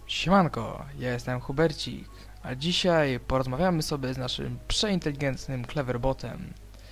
Siemanko, ja jestem Hubercik, a dzisiaj porozmawiamy sobie z naszym przeinteligentnym Cleverbotem.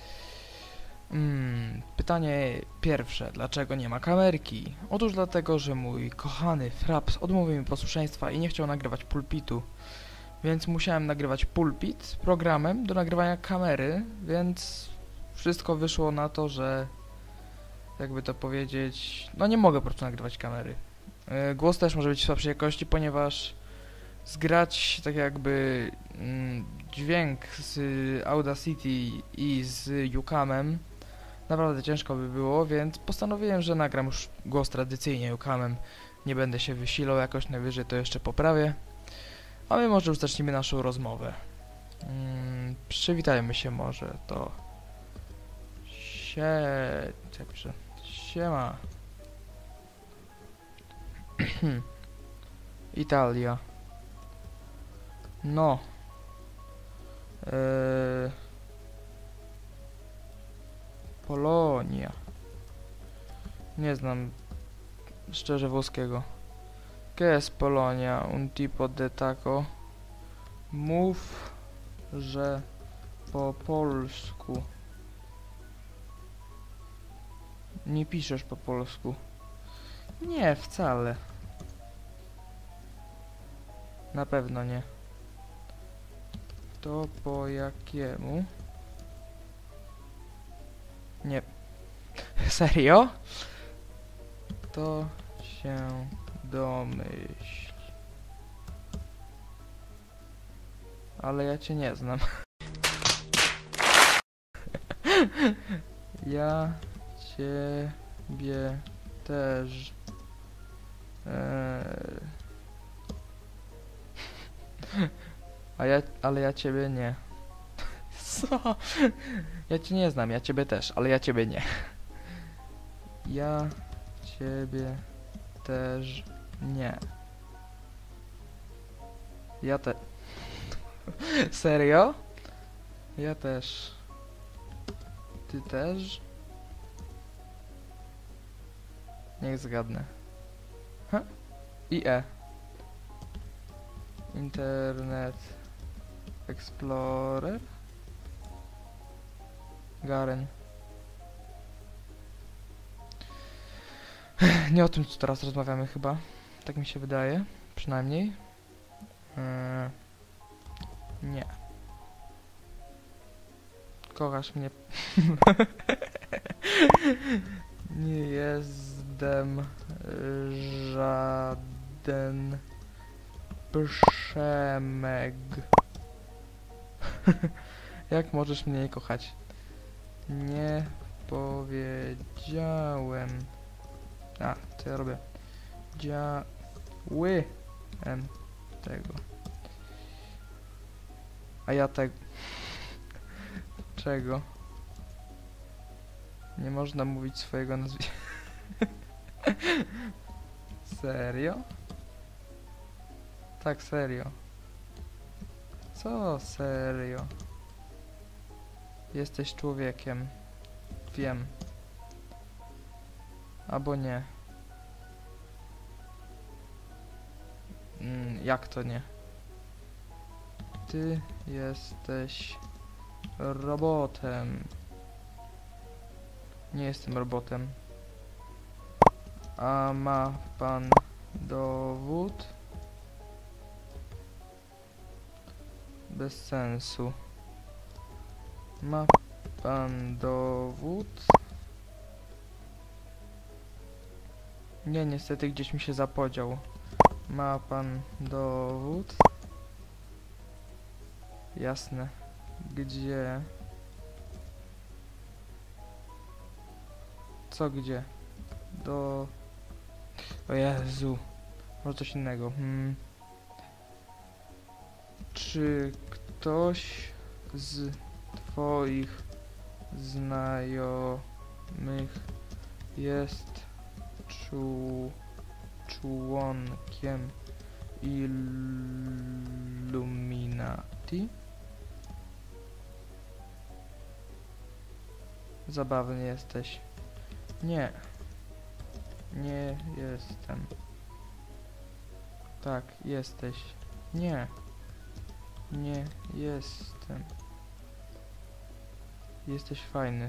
Pytanie pierwsze, dlaczego nie ma kamerki? Otóż dlatego, że mój kochany Fraps odmówił mi posłuszeństwa i nie chciał nagrywać pulpitu. Więc musiałem nagrywać pulpit programem do nagrywania kamery, więc wszystko wyszło na to, że jakby to powiedzieć, no nie mogę po prostu nagrywać kamery. Głos też może być słabszej jakości, ponieważ zgrać tak jakby dźwięk z Audacity i z Ucamem naprawdę ciężko by było, więc postanowiłem, że nagram już głos tradycyjnie Ucamem. Nie będę się wysilał jakoś, najwyżej to jeszcze poprawię. A my może już zacznijmy naszą rozmowę. Przywitajmy się może, to... Siema. Italia. No. Polonia. Nie znam szczerze włoskiego. Que es Polonia? Un tipo de taco. Mów, że po polsku. Nie piszesz po polsku. Nie, wcale. Na pewno nie. To po jakiemu? Nie. Serio? To się domyśl. Ale ja cię nie znam. Ja ciebie też. Ale ja ciebie nie. Co? Ja cię nie znam, ja ciebie też, ale ja ciebie nie. Ja ciebie też nie. Ja te... Serio? Ja też. Ty też? Niech zgadnę. IE. Internet Explorer. Garen. Nie o tym, co teraz rozmawiamy chyba. Tak mi się wydaje. Przynajmniej. Nie. Kochasz mnie. Nie jestem żaden Przemek. Jak możesz mnie nie kochać? Nie powiedziałem. A, co ja robię? Działałem tego. A ja tego. Czego? Nie można mówić swojego nazwiska. Serio? Tak, serio. Co serio? Jesteś człowiekiem. Wiem. Albo nie. Jak to nie? Ty jesteś robotem. Nie jestem robotem. A ma pan dowód? Bez sensu. Ma pan dowód? Nie, niestety gdzieś mi się zapodział. Ma pan dowód? Jasne. Gdzie? Co gdzie? O Jezu. Może coś innego. Czy ktoś z twoich znajomych jest członkiem Illuminati? Zabawny jesteś. Nie. Nie jestem. Tak, jesteś. Nie. Nie jestem. Jesteś fajny.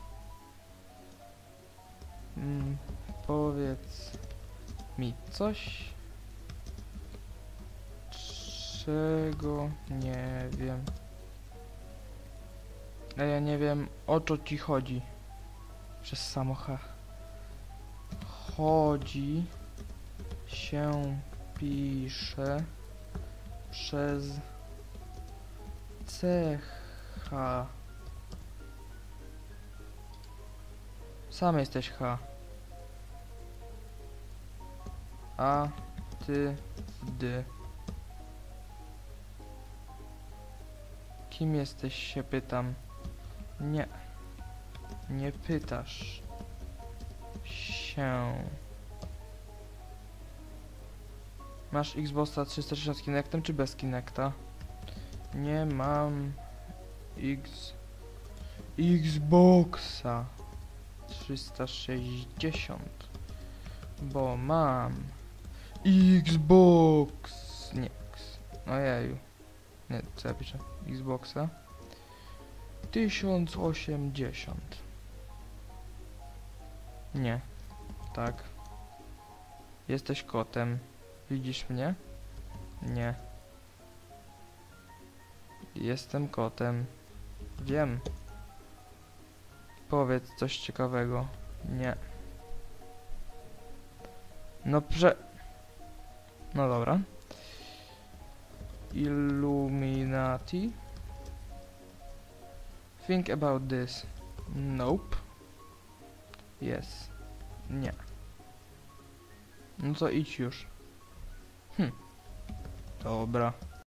Powiedz mi coś, czego nie wiem. A ja nie wiem, o co ci chodzi. Przez samo H. Chodzi się pisze przez CH. Sam jesteś H. A ty D. Kim jesteś, się pytam. Nie. Nie pytasz się. Masz Xboxa 360 z Kinectem czy bez Kinecta? Nie mam Xboxa 360, bo mam Xbox. Nie. Ojeju. Nie, co ja piszę? Xboxa 1080. Nie. Tak. Jesteś kotem. Widzisz mnie? Nie. Jestem kotem. Wiem. Powiedz coś ciekawego. Nie. No dobra. Illuminati. Think about this. Nope. Yes. Nie. No to idź już. Dobra.